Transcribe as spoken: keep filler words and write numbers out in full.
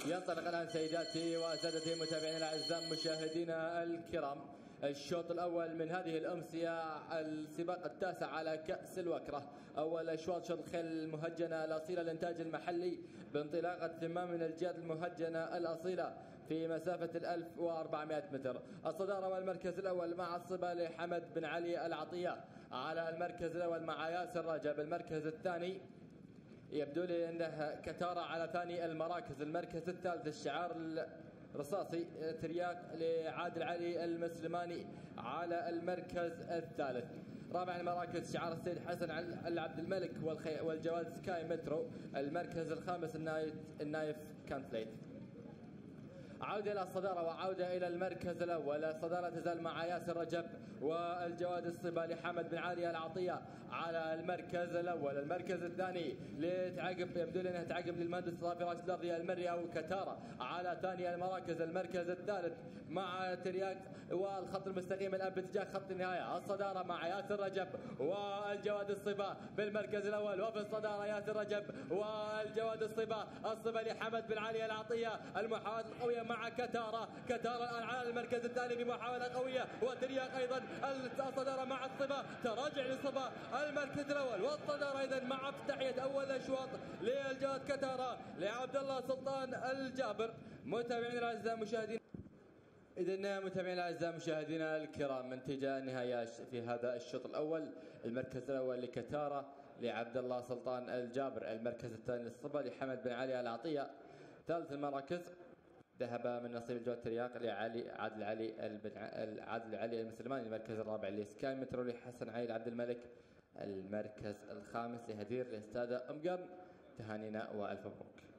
ينطلق الآن سيداتي وسادتي متابعينا الأعزاء مشاهدينا الكرام الشوط الأول من هذه الأمسية، السباق التاسع على كأس الوكرة. أول أشواط شوط الخيل المهجنة الأصيلة الإنتاج المحلي بانطلاقة ثمان من الجهات المهجنة الأصيلة في مسافة الألف وأربعمائة متر. الصدارة والمركز الأول مع الصبا لحمد بن علي العطية على المركز الأول مع ياسر رجب. المركز الثاني يبدو لي أنه كتارة على ثاني المراكز. المركز الثالث الشعار رصاصي ترياق لعادل علي المسلماني على المركز الثالث. رابع المراكز شعار السيد حسن العبد الملك والجواد سكاي مترو. المركز الخامس النايف النايف كانتليت. عودة إلى الصدارة وعودة إلى المركز الأول. الصدارة تزال مع ياسر رجب والجواد الصبا لحمد بن علي العطية على المركز الأول. المركز الثاني لتعقب يبدو لي أنها تعقب للمهندس صافي راشد الأرضي المري أو كتارة على ثاني المراكز. المركز الثالث مع ترياق والخط المستقيم الآن باتجاه خط النهاية. الصدارة مع ياسر رجب والجواد الصبا بالمركز الأول، وفي الصدارة ياسر رجب والجواد الصبا. الصبا لحمد بن علي العطية. المحاولة القوية مع كتارة. كتارة الآن على المركز الثاني بمحاولة قوية وترياق أيضا. الصدارة مع الصبا، تراجع للصبا المركز الأول. والصدارة أيضا مع افتتاحية أول أشواط للجواد كتارة لعبد الله سلطان الجابر. متابعينا الأعزاء مشاهدين، إذن متابعينا الأعزاء مشاهدينا الكرام، انتهى النهايات في هذا الشوط الأول. المركز الأول لكتارة لعبد الله سلطان الجابر. المركز الثاني للصبا لحمد بن علي العطية. ثالث المراكز ذهب من نصيب الجواد ترياق لعلي عادل علي عادل علي المسلماني. المركز الرابع لسكاي مترو لحسن علي عبد الملك. المركز الخامس لهدير الاستاذة ام قرن. تهانينا والف مبروك.